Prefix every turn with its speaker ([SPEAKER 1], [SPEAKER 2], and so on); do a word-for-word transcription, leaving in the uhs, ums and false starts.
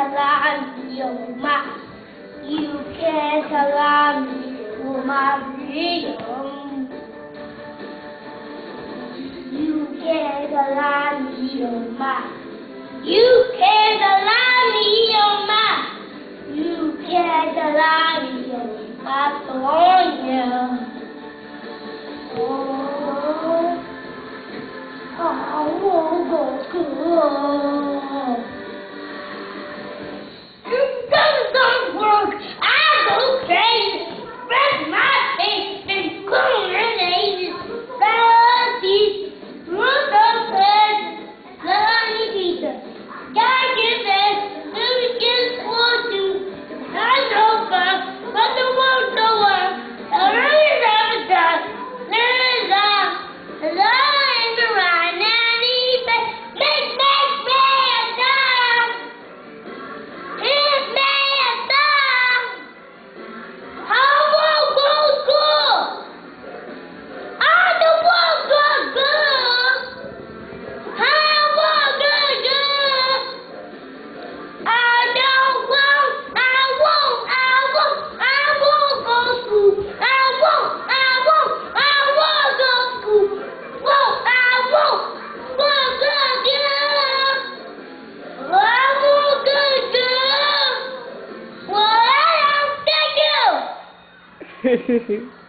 [SPEAKER 1] salami, Oma. You can salami, Oma, freedom. You can salami, Oma. You can salami, Oma. You can salami, Oma, Sonia. Oh, I won't go school. It doesn't work. I go crazy. Spread my face and coronate. Salty, root of bread, sunny pizza. Gotta get that. Let me get what you. I know, but but the world no one. I really never done. There's a lie in the right now. Make make make done. It made done. I won't go school. I don't want to go school. I won't go school. I don't want. I won't. I won't. I won't go school. I won't. I won't. I won't go school. Won't. I won't. Won't go school. I won't go school. Well, I don't think you.